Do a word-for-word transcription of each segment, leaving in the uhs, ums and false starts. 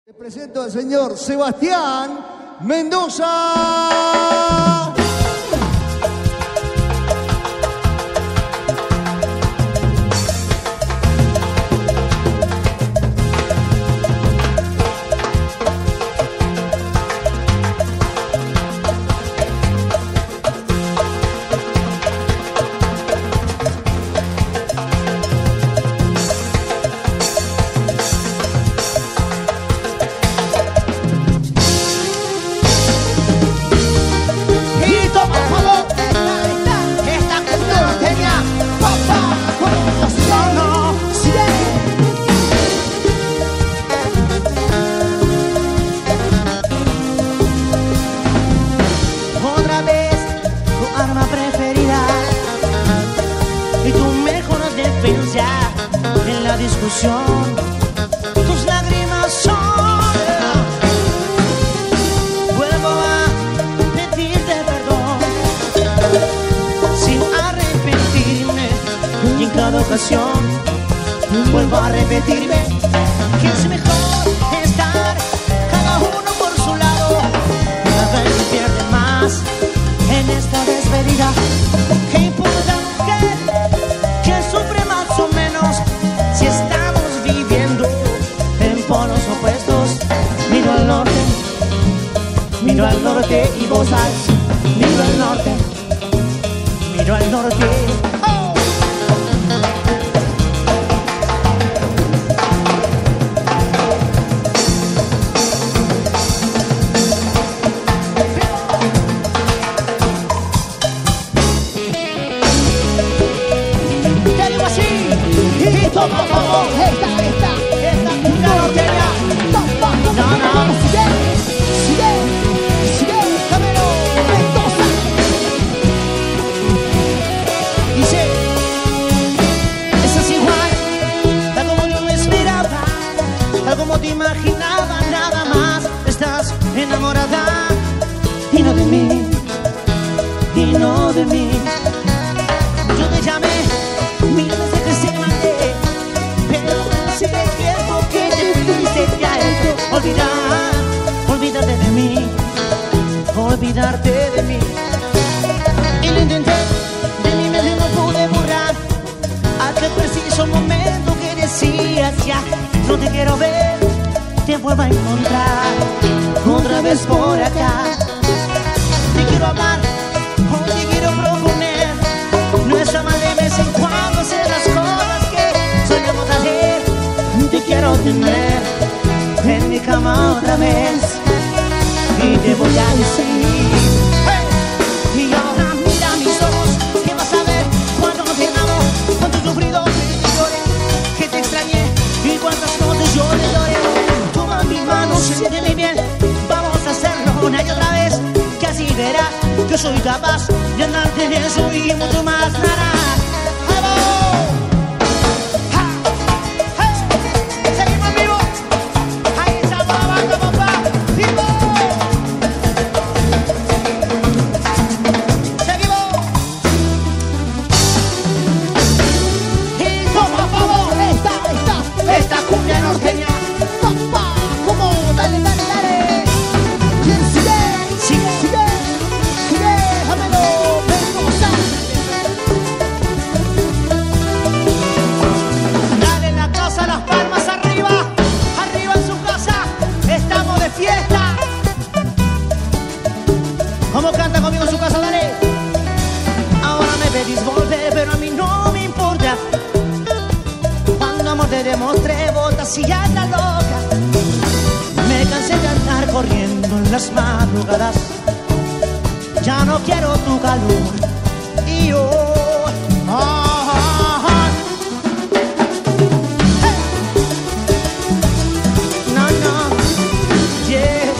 Les presento al señor Sebastián Mendoza. En la discusión, tus lágrimas son. Vuelvo a pedirte perdón sin arrepentirme, y en cada ocasión vuelvo a repetirme que es mejor estar cada uno por su lado. Cada vez se pierde más en esta despedida. ¿Qué importa mujer que sufre más o menos si estamos viviendo en polos opuestos? Miro al norte, miro al norte y vos sabes, miro al norte, miro al norte. ¡Oh! Por favor, esta, esta, esta cumbia norteña. No, no, no, no, sigue, sigue, sigue, Camilo Mendoza. Dice, estás igual, tal como yo me esperaba, tal como te imaginaba, nada más. Estás enamorada y no de mí, y no de mí. Yo te llamé mil veces que se mandé, pero ese tiempo que te fuiste te ha hecho olvidar, olvídate de mí, olvidarte de mí. Y lo intenté, de mi mente no pude borrar aquel preciso momento que decías ya, no te quiero ver, te vuelvo a encontrar otra vez por acá. Te quiero hablar, hoy te quiero proponer, no está mal de vez en cuando hacer las cosas que soñamos ayer. Te quiero tener en mi cama otra vez y te voy a decir, hey. Y ahora mira mis ojos, que vas a ver cuando te amo, cuánto he sufrido, que te lloré, que te extrañé y cuántas noches yo te lloré. Toma mi mano, siénteme bien, vamos a hacerlo una y otra vez, que así verás que soy capaz de andarte en eso y mucho más. Nada. ¿Cómo canta conmigo en su casa? Dale. Ahora me pedís volver, pero a mí no me importa. Cuando amor te demostré, botas y anda loca. Me cansé de andar corriendo en las madrugadas. Ya no quiero tu calor. Y yo oh, oh, oh. Hey. No, no, yeah.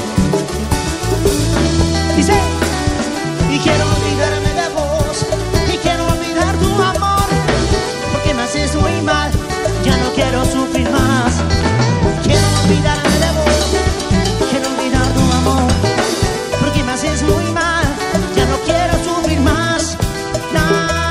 Dice, y quiero olvidarme de vos, y quiero olvidar tu amor, porque me haces muy mal, ya no quiero sufrir más. Quiero olvidarme de vos, quiero olvidar tu amor, porque me haces muy mal, ya no quiero sufrir más. No.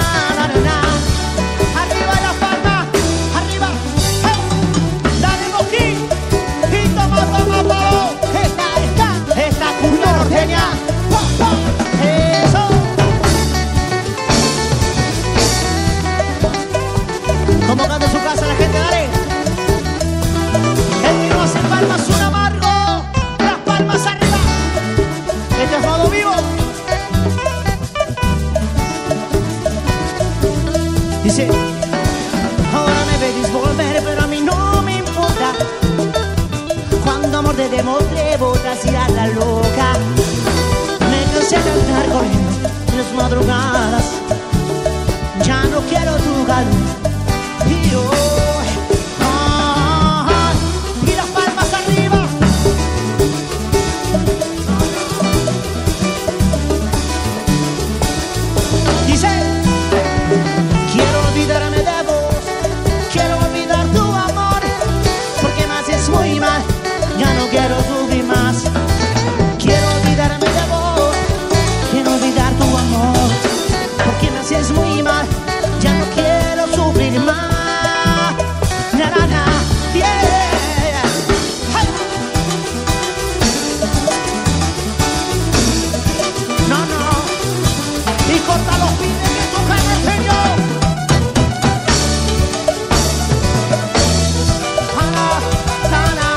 te demostré, botas y a la loca. Me cansé de andar corriendo en las madrugadas. Ya no quiero tu calor. Y yo, ah, ah, y las palmas arriba. Dice, quiero olvidarme de vos, quiero olvidar tu amor, porque me haces muy mal, ya no quiero sufrir más. Quiero olvidarme de vos, quiero olvidar tu amor, porque me haces muy mal, ya no quiero sufrir más. Na, na, na, yeah. Hey. No, no, y corta los pines que tocan el señor. Ana, Ana.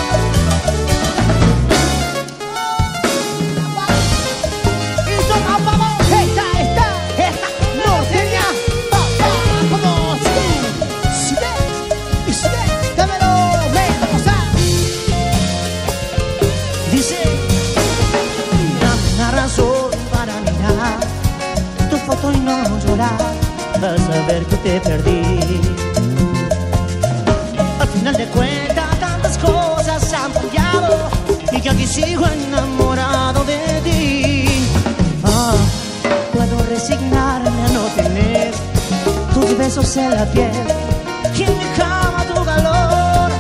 Y toca pavo. Esta, esta, esta norteña. Pa, pa, como sigue, sigue, y sigue. Dámelo, ven, cosa. Dice, dame una razón para mirar tu foto y no llorar, al saber que te perdí. Al final de cuentas tantas cosas han cambiado y que aquí sigo enamorado de ti. Ah, puedo resignarme a no tener tus besos en la piel y en mi cama tu calor.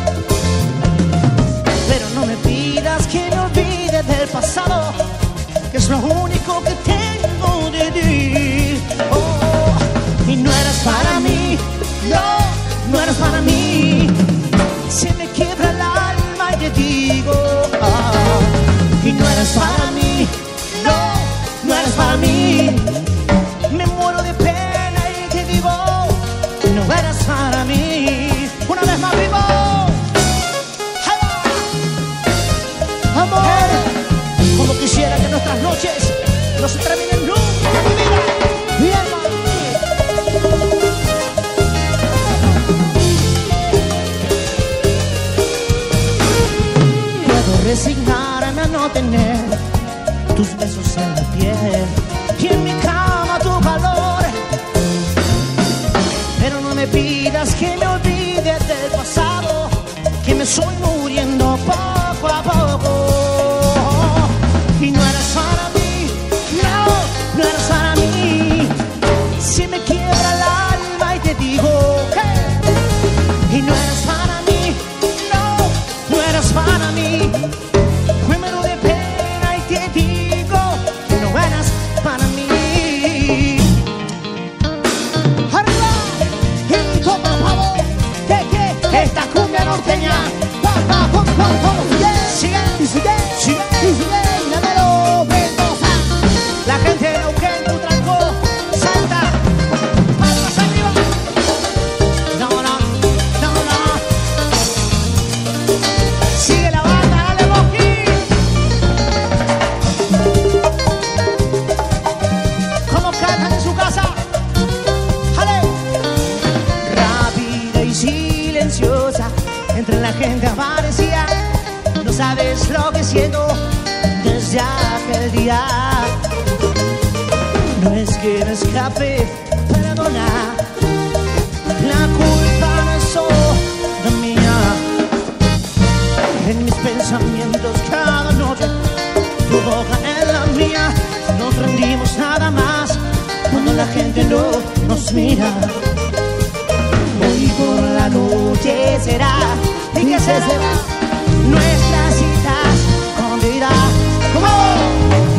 Pero no me pidas que me olvide del pasado, que es lo único que tengo de ti. Oh, y no eras para mí, no, no eras para mí. Se me quiebra el alma y te digo, ah, y no eras para mí, no, no eras para mí. Me muero de pena y te digo, no eras para mí. Una vez más vivo. Amor, como quisiera que nuestras noches no se terminen nunca, mi vida. Bien, puedo resignarme a no tener tus besos en la piel y en mi cama tu calor. Pero no me pidas que me olvide del pasado, que me estoy muriendo poco a poco. Y no eras para mí, no, no eras para mí. Se me quiebra el alma y te digo, hey. Y no eras para mí, no, no eras para mí. Me muero de pena y te digo que no eras para mí. Arriba, y toma pavo, que que esta cumbia norteña. Pa, pa, pum, pum, pum, yeah. Sigue, y sigue, sigue, y sigue. La gente de Neuquén, Tutranco, Salta, palmas arriba. No, no, no, no. Sigue la banda, dale Boqui. ¿Cómo cantan en su casa? ¡Jale! Rápida y silenciosa, entre la gente aparecía. No sabes lo que siento desde aquel día. No es que me escape, perdona, la culpa no es solo mía. En mis pensamientos cada noche, tu boca en la mía. Nos rendimos nada más cuando la gente no nos mira. Hoy por la noche será, ¿y qué será? Nuestras citas con vida. ¡Como!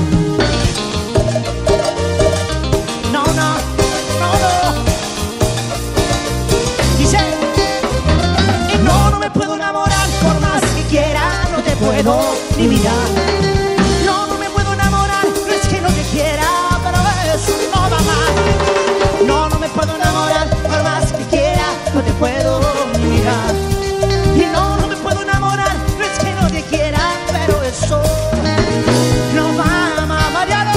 Puedo ni mirar. No, no me puedo enamorar. No es que no te quiera, pero eso no va mal. No, no me puedo enamorar. Por más que quiera, no te puedo ni mirar. Y no, no me puedo enamorar. No es que no te quiera, pero eso no va mal. Mariano,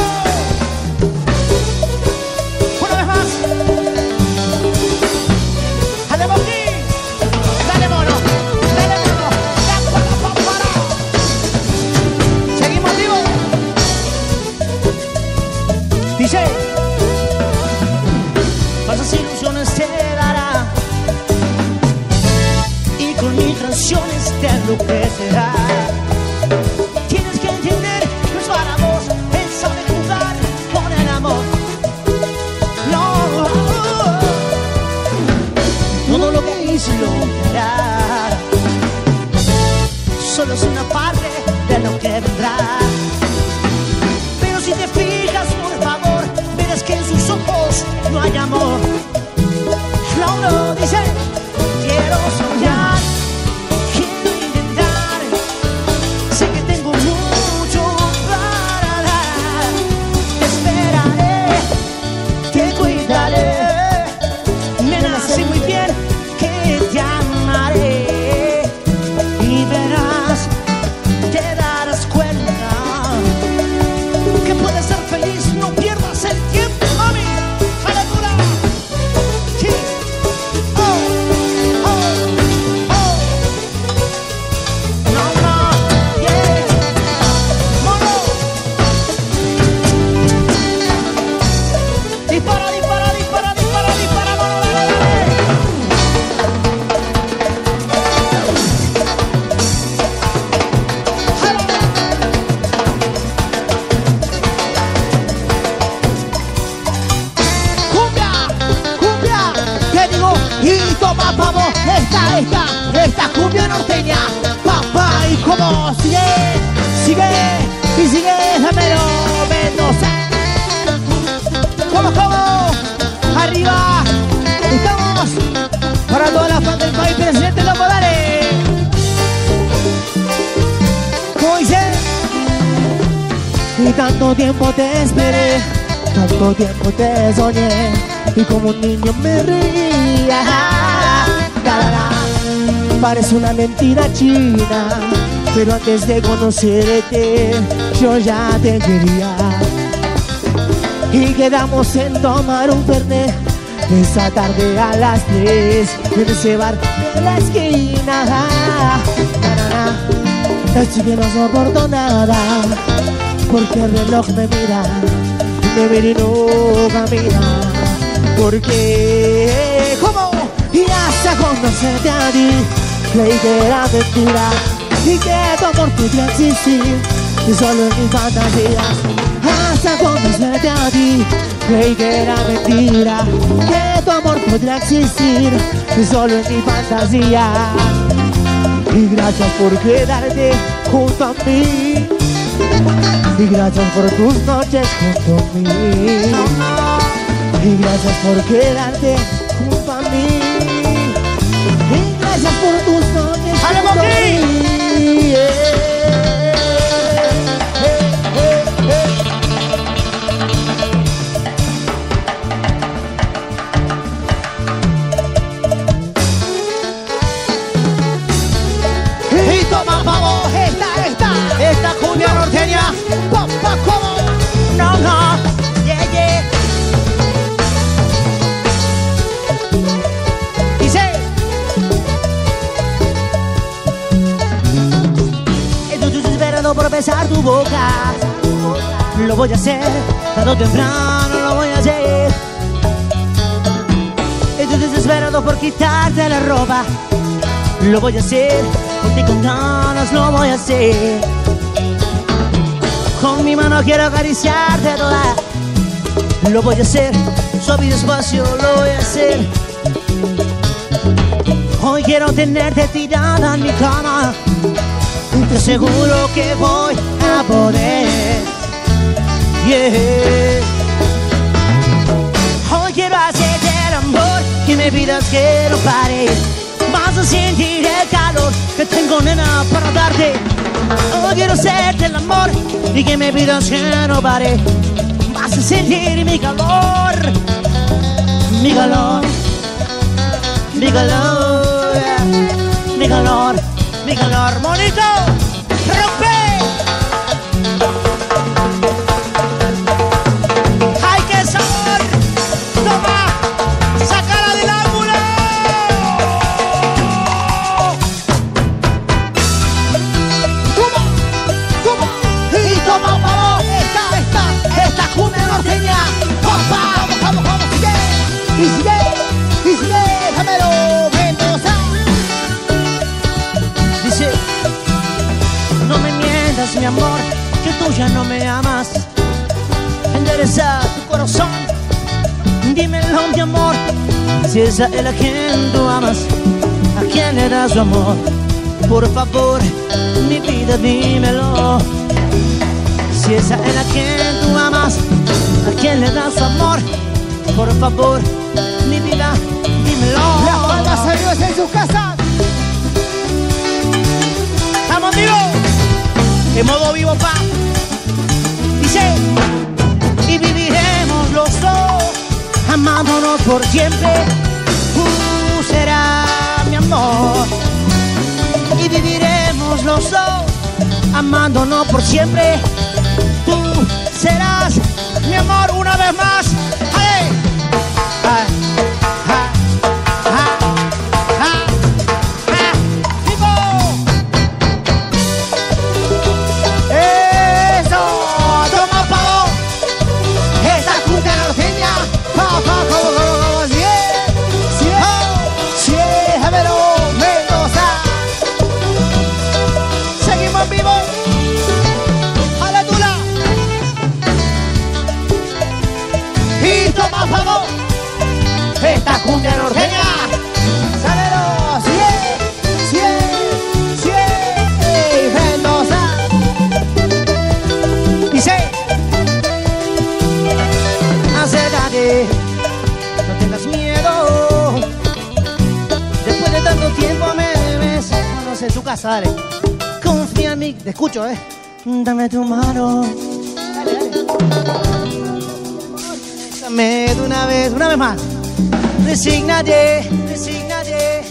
una vez más. Dale, Boqui. Dale, mono. Dale, mono. lo que será. Tienes que entender, no es para vos, él sabe jugar con el amor. No, todo lo que hizo lo hará. Solo es una parte de lo que vendrá. Pero si te fijas, por favor, verás que en sus ojos no hay amor. No, no, dice, quiero soñar, quiero intentar. Sé que tengo mucho para dar. Te esperaré, te cuidaré. Nena, sé muy bien que te amaré. Y verás, te darás cuenta que puedes ser feliz, no pierdas el tiempo, mami. ¡Aleluya! Sí. Oh, oh, oh. No, no, yeah. Mono. Dispara, dispara, dispara, dispara, dispara, mono, dale, dale. Cumbia, cumbia, te digo, y toma pavo, esta, esta, esta cumbia norteña, papá, y como sigue, sigue, y sigue, Jamero Mendoza. Como, como, arriba, estamos, para toda la fan del país, presidente Loco, dale. Como dice, y tanto tiempo te esperé, tanto tiempo te soñé, y como un niño me reía. La, la, la. Parece una mentira china, pero antes de conocerte yo ya te quería. Y quedamos en tomar un fernet esa tarde a las tres en ese bar de la esquina. Na, na, na. Así que no soporto nada, porque el reloj me mira, me mira y no camina. Porque, ¿cómo? Y hasta conocerte a ti, creí que era mentira, y que tu amor podía existir, y solo en mis fantasías. Hasta conocerte a ti, creí que era mentira, que tu amor podría existir, y solo en mis fantasías. Y gracias por quedarte junto a mí, y gracias por tus noches junto a mí, y gracias por quedarte junto a mí, y gracias por tus noches junto a mí. Yeah. Y toma pavo, esta, esta, esta cumbia norteña, papá, como, No, no, yeah, yeah. Dice, estoy esperando por besar tu boca. Lo voy a hacer, tarde o temprano lo voy a hacer. Estoy desesperado por quitarte la ropa. Lo voy a hacer, porque con ganas lo voy a hacer. Con mi mano quiero acariciarte toda. Lo voy a hacer, suave y despacio lo voy a hacer. Hoy quiero tenerte tirada en mi cama, y te aseguro que voy a poder. Yeah. Hoy quiero hacerte el amor y me pidas que no pare. Vas a sentir el calor que tengo, nena, para darte. Hoy quiero hacerte el amor y que me pidas que no pare. Vas a sentir mi calor, mi calor, mi calor, mi calor, mi calor, monito, rompe. ¡Ay, qué sabor! ¡Toma! ¡Sácala del ángulo! ¿Cómo? ¿Cómo? Y toma un pavo, esta, esta, esta cumbia norteña, papá, vamos, vamos, vamos, sigue, y sigue, y sigue, Jamero Mendoza. Dice, amor, que tú ya no me amas. Endereza tu corazón, dímelo mi amor, si esa es la quien tú amas, ¿a quién le das su amor? Por favor, mi vida, dímelo. Si esa es la quien tú amas, ¿a quién le das su amor? Por favor, mi vida, dímelo. Las bandas amigos en sus casas. ¡Estamos vivos! En modo vivo, pa. Dice, y viviremos los dos, amándonos por siempre. Tú serás mi amor. Y viviremos los dos, amándonos por siempre. Tú serás mi amor. Una vez más. ¡Ay! ¡Ay! ¡Ay! ¡Ay! ¡Ay! ¡Vivo! ¡Eso! ¡Toma, pavo! Esta cumbia norteña. Pa, pa, como, como, como, si es, si es, si es, déjamelo, Mendoza. Seguimos vivos. A la tula. Y toma, pavo. Esta cumbia norteña. Sábelo, si es, si es, si es, Mendoza. Dice, acércate, no tengas miedo. Después de tanto tiempo me debes conocer tu casa, dale. Confía en mí, te escucho, eh. Dame tu mano. Dale, dale. Dame de una vez, una vez más. Resígnate, resígnate.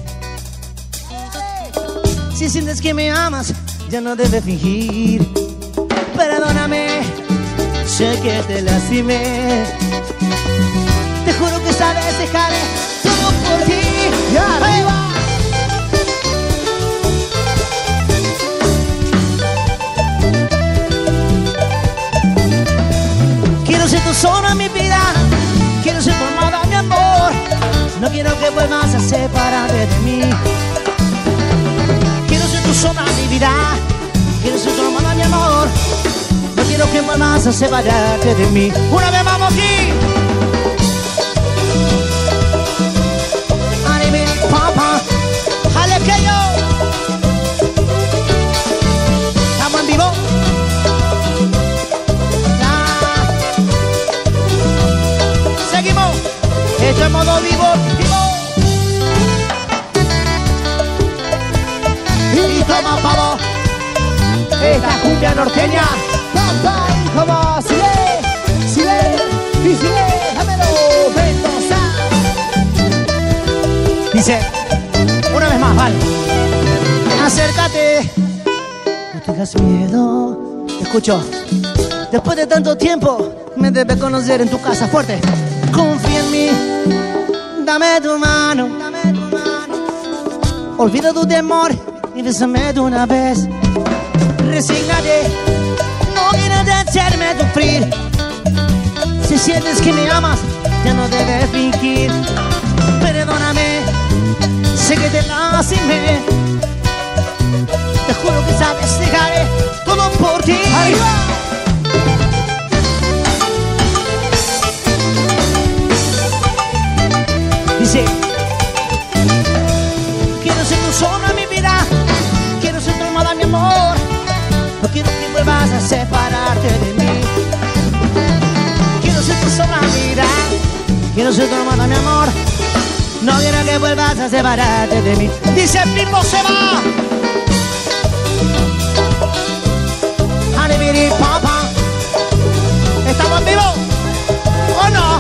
Si sientes que me amas, ya no debes fingir. Perdóname, sé que te lastimé. Te juro que esta vez dejaré todo por ti. Y arriba. Quiero ser tu sombra en mi vida, quiero ser tu amada, mi amor. No quiero que vuelvas a separarte de mí. Quiero ser tu sombra en mi vida, quiero ser tu amada, mi amor. No quiero que vuelvas a separarte de mí. Una vez vamos aquí. Animini, papá, jale que yo. Estamos en vivo. Seguimos, esto es modo vivo, vivo. Y toma, pavo, esta cumbia norteña. Papá, y como, si es, si es, y si es, déjamelo, Mendoza. Dice, una vez más, vale. Acércate, no tengas miedo. Te escucho. Después de tanto tiempo, me debes conocer en tu casa fuerte. Confía en mí, dame tu mano, dame tu mano. Olvida tu temor y bésame de una vez. Resígnate, no quieras hacerme sufrir. Si sientes que me amas, ya no debes fingir. Perdóname, sé que te lastimé. Te juro que sabes, dejaré todo por ti. ¡Arriba! Dice, quiero ser tu sombra en mi vida, quiero ser tu amada, mi amor. No quiero que vuelvas a separarte de mí. Quiero ser tu sombra en mi vida, quiero ser tu amada, mi amor. No quiero que vuelvas a separarte de mí. Dice, Pipo se va. Anibiri, papá. ¿Estamos en vivo o no?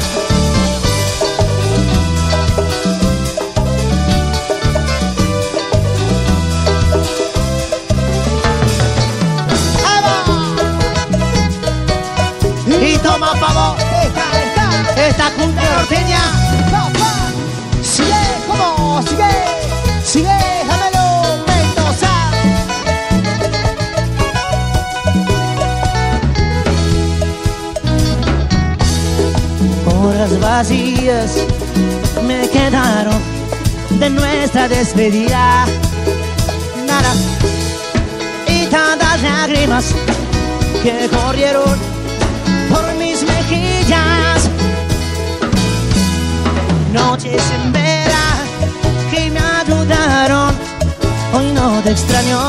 Y toma, pavo, Esta, esta, esta cumbia norteña. papá, sigue, como, sigue, sigue, déjamelo, Mendoza. Horas vacías me quedaron de nuestra despedida. Nada. Y tantas lágrimas lágrimas que corrieron por mis mejillas. Noches en vela que me ayudaron, hoy no te extraño.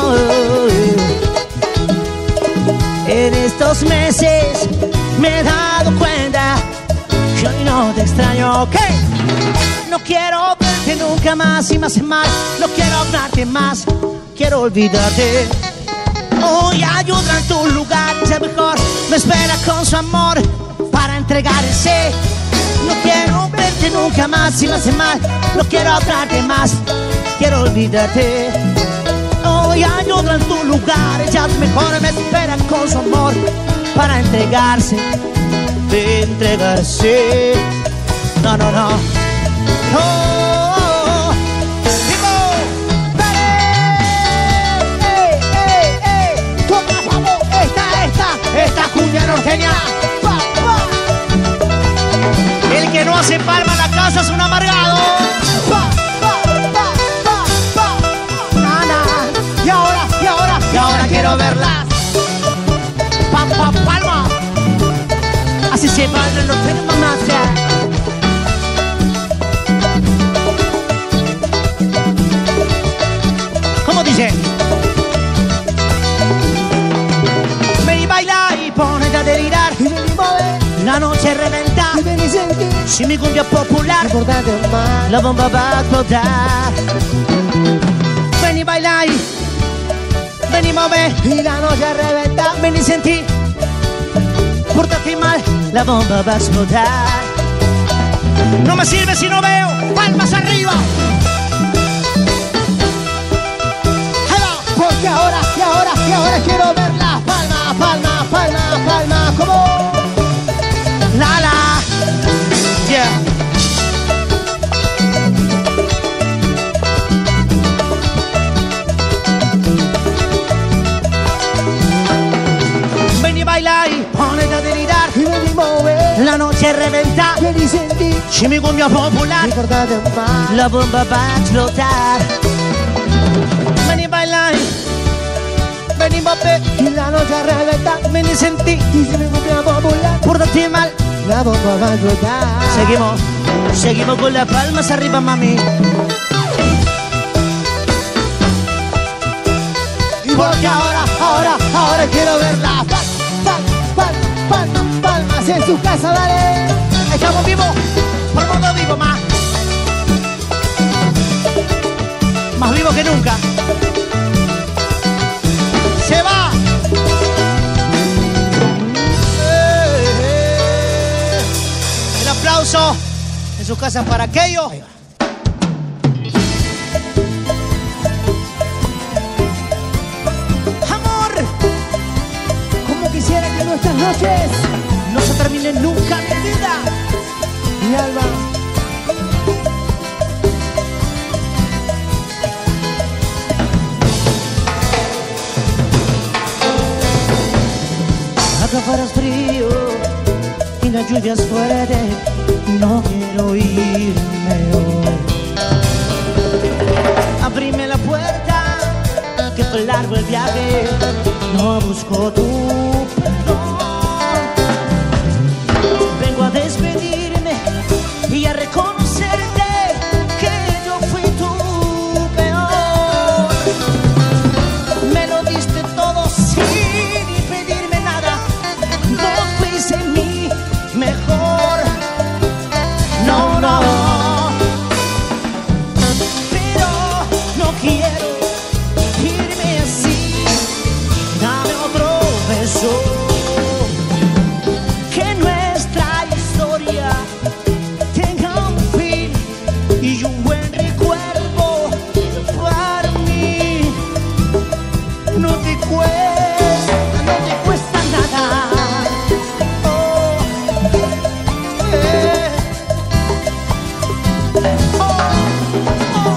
En estos meses me he dado cuenta que hoy no te extraño. ¿Qué? No quiero verte nunca más y me hace mal. No quiero hablarte más, quiero olvidarte. Hoy hay otra en tu lugar, ya mejor me espera con su amor para entregarse. No quiero verte nunca más y me hace mal. No quiero hablarte más, quiero olvidarte. Hoy hay otra en tu lugar, ella mejor me espera con su amor para entregarse, de entregarse. No, no, no. Oh, ¡Vivo! ¡Dale! ¡Ey, ey, ey! ¡Toma, vamos! ¡Esta, esta! ¡Esta cumbia norteña! ¡Pa, pa! El que no hace palma en la casa es un amargado. ¡Pa, pa, pa, pa, pa! ¡Nana! ¡Y ahora, y ahora, Y ahora quiero verlas. Pam, pam, palma. Así se bailan los tres mamás. ¿Cómo dice? Ven y baila y ponete a delirar. y ven y mueve, La noche reventa. y ven y sentir, Si mi cumbia popular, importante más. la bomba va a explotar. Ven y baila y ven y mueve. Y la noche reventa, Ven y sentí, pórtate mal, la bomba va a explotar. No me sirve si no veo, palmas arriba. Ahí va. porque ahora, y ahora, y ahora quiero verla. Palma, palma, palma, palma, como La la, yeah. Ven y baila y ponete a delirar. y ven y mueve, La noche reventa, ven y sentir, si mi cumbia popular, importante más. la bomba va a explotar. Ven y baila y ven y mueve. Y la noche reventa, Ven y sentí, y si me cumpleaños popular, pórtate mal. la bomba va a explotar. Seguimos, seguimos con las palmas arriba, mami. Y porque ahora, ahora, ahora quiero verla. Pal, pal, pal, palmas, palmas en su casa, dale. Estamos vivos, por mundo vivo más. Más vivo que nunca. Se va. El aplauso en sus casas para aquello. Amor, Como quisiera que nuestras noches, no se termine nunca mi vida. mi alma, Acá afuera es frío y la lluvia es fuerte. No quiero irme hoy. Abrime la puerta, que fue largo el viaje. No busco tu perdón. Vengo a despedirme y a reconocerte que yo fui tu peor. Me lo diste todo sin ni pedirme nada. No fuiste mi mejor. No, no. Pero no quiero irme así. Dame otro beso. Que nuestra historia tenga un fin y un buen recuerdo para mí. No te cuesta, no te cuesta nada. Oh, eh. Oh, oh.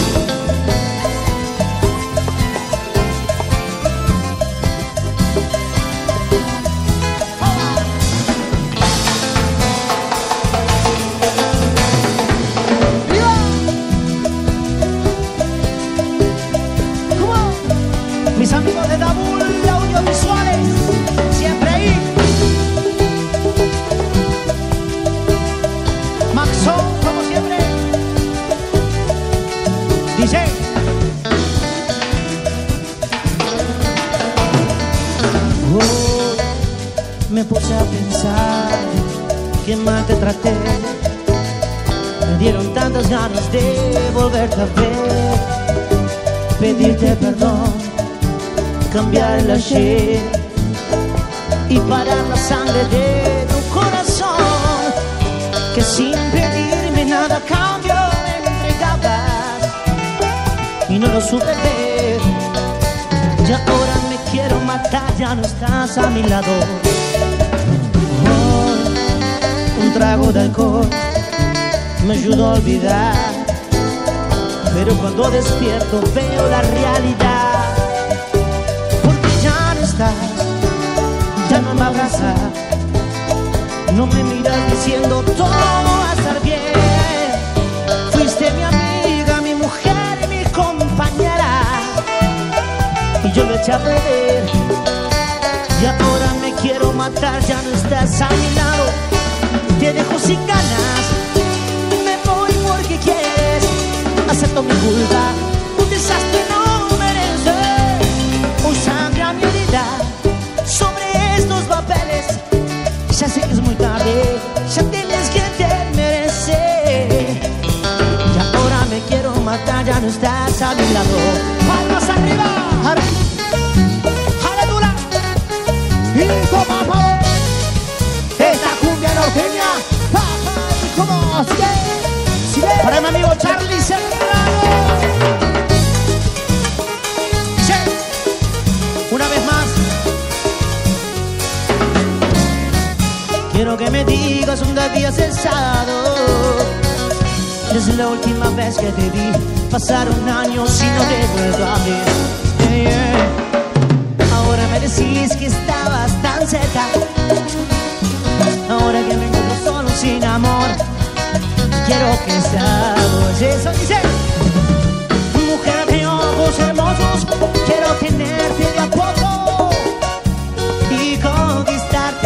¡viva! ¿Cómo? Mis amigos de Dabul Audiovisuales. me puse a pensar que mal te traté. Me dieron tantas ganas de volverte a ver, pedirte perdón, cambiar el ayer y parar la sangre de tu corazón, que sin pedirme nada a cambio me entregabas y no lo supe ver. Y ahora me quiero matar, ya no estás a mi lado. Oh, un trago de alcohol me ayudó a olvidar, pero cuando despierto veo la realidad, porque ya no estás, ya no me abrazas, no me miras diciendo todo va a estar bien. Fuiste mi amiga, mi mujer y mi compañera, y yo lo eché a perder. Y ahora me quiero matar, ya no estás a mi lado. Te dejo sin ganas, me voy porque quieres. Acepto mi culpa, un desastre no merece. Hoy sangra mi herida sobre estos papeles. Ya sé que es muy tarde, ya tienes que te merece. Y ahora me quiero matar, ya no estás a mi lado. ¡Palmas arriba! ¡Jaladura! ¡Y toma, pavo! ¡Esta cumbia norteña! ¡Pa, pa! ¿Cómo? ¡Sigue! ¡Sigue! Para mi amigo Charlie Serrano. Sí. Una vez más. Quiero que me digas dónde habías estado desde la última vez que te vi. Pasaron años y no te vuelvo a ver. Yeah, yeah. Ahora me decís que estabas tan cerca. Ahora que me encuentro solo sin amor, quiero que sabes eso. Dice: mujer de ojos hermosos, quiero tenerte de a poco y conquistarte.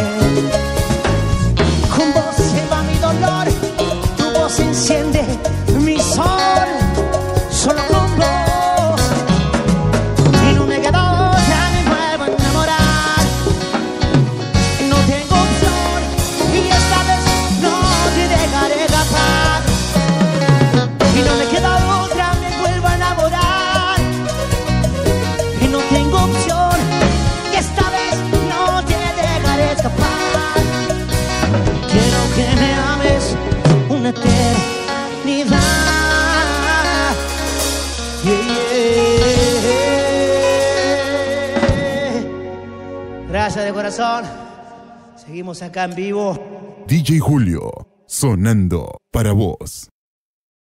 Con vos se va mi dolor, tu voz enciende mi sol, solo con vos. Y no me quedo otra, me vuelvo a enamorar. No tengo opción y esta vez no te dejaré escapar. Y no me queda otra, me vuelvo a enamorar. Y no tengo opción y esta vez no te dejaré escapar. Quiero que me ames una eternidad. Yeah, yeah. Gracias de corazón. Seguimos acá en vivo. D J Julio, sonando para vos.